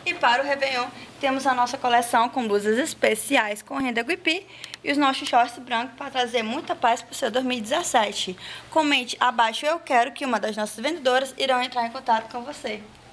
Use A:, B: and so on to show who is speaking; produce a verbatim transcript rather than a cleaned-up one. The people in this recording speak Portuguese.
A: E para o Réveillon, temos a nossa coleção com blusas especiais com renda Guipi e os nossos shorts brancos para trazer muita paz para o seu dois mil e dezessete. Comente abaixo eu quero que uma das nossas vendedoras irão entrar em contato com você.